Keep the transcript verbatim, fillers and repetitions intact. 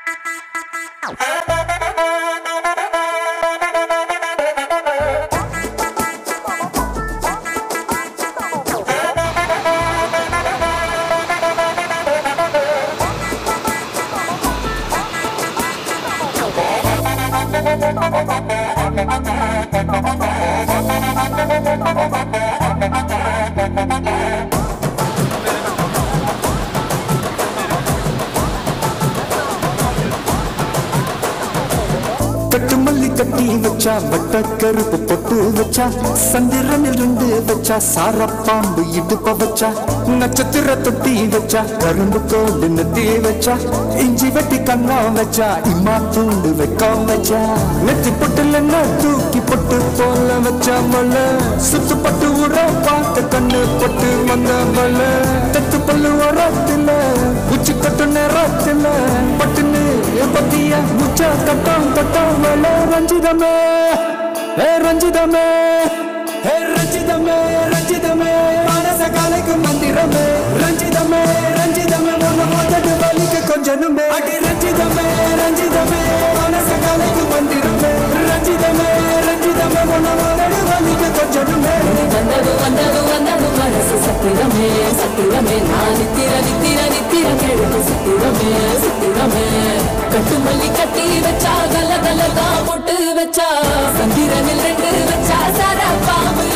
கட்டுமல்லி கட்டி வச்சா வட்ட கருப்பு பொட்டு வச்சா சந்திரனில் இருந்து வச்சா சாரப்பாம்பு இடுப்ப வச்சா நட்சத்திர தொட்டி வச்சா கரும்பு கோடு நெத்தி வச்சா இஞ்சி வெட்டி கண்ணா வச்சா இம்மா தூண்டு வைக்க வச்சா நெத்தி பொட்டுல தூக்கி பொட்டு போல வச்சா மல சுத்து பட்டு உர பார்த்த கண்ணு பொட்டு வந்த மல தத்து பல்லு உரத்துல உச்சி கட்டு நேரத்துல பட்டுன்னு பத்தியா முச்சா கட்டம் கட்டம் ரஞ்சிதமே ரஞ்சிதமே ரஞ்சிதமே ரஞ்சிதமே மனச கலைக்கு மந்திரமே ரஞ்சிதமே ரஞ்சிதமே மோதடு வலிக்கு கொஞ்சனுமே அடி ரஞ்சிதமே ரஞ்சிதமே மனச கலைக்கு மந்திரமே ரஞ்சிதமே ரஞ்சிதமே மோதடு வலிக்கு கொஞ்சனுமே வந்தது வந்தது வந்தது மனசு சத்திரமே சத்திரமே நான் நித்திர நித்திர நித்திர கேளுக்கு சத்திரமே சத்திரமே கட்டுமல்லி கட்டி வச்சா கல கலதா பொட்டு வச்சா சந்திரனில் ரெண்டு வச்சா சார பாம்பு